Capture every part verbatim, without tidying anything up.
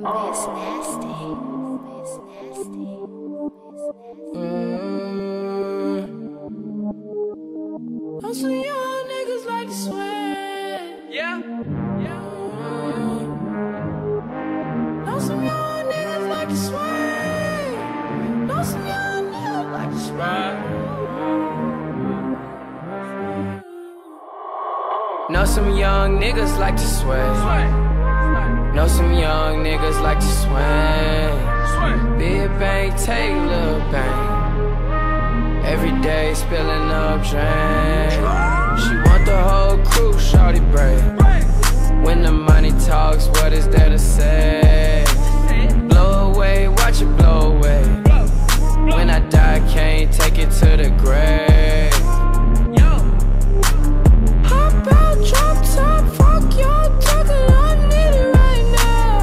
It's nasty. It's nasty. Mm. Know some young niggas like to sweat. Yeah, yeah. Know some young niggas like to sweat. Know some young niggas like to sweat. Know some young niggas like to sweat. Know some young niggas like to swing. Big bang, take little bang. Every day spilling up drain. She want the whole crew, shawty brave. When the money talks, what is there to say? Blow away, watch it blow away. When I die, can't take it to the grave. Hop out, drop top, fuck y'all talking, I need it right now.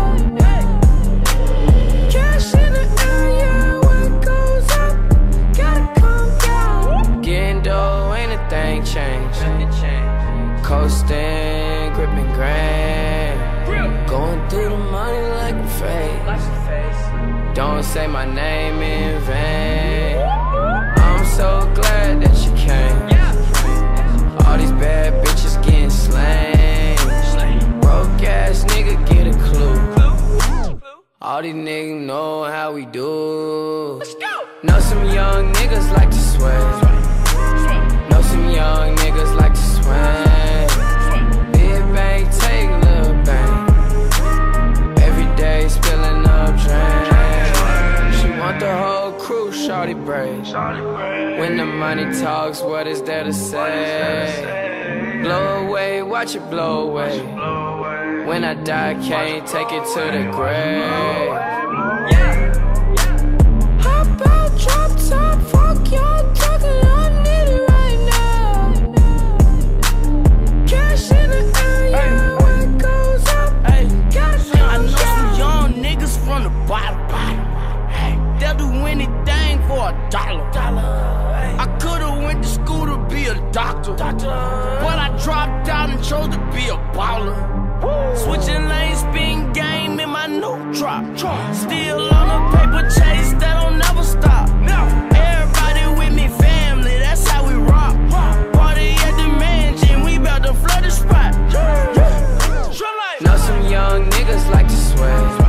Cash in the air, yeah, when it goes up, gotta come down. Getting dough, ain't a thing changed. Coasting, gripping grand. Going through the money like a fade. Don't say my name in vain. I'm so glad that you came. All these bad bitches getting slain. Broke ass nigga get a clue. All these niggas know how we do. Know some young niggas like to sweat. Know some young niggas like to swing. Big bang, take little bang. Every day spilling up drain. She want the whole crew, shawty brave. When the money talks, what is there to say? Blow away, watch it blow away. When I die, can't take it to the grave. Hop out, drop top, fuck y'all talking, I need it right now. Cash in the air, yeah, when it goes up, gotta come I know down. some young niggas from the bottom. Hey, they'll do anything for a dollar. I could've went to school to be a doctor, but I dropped out and chose to be a baller. Switching lanes, spin game in my new drop. Still on a paper chase that don't never stop. Everybody with me, family, that's how we rock. Party at the mansion, we bout to flood the spot. Know some young niggas like to sweat.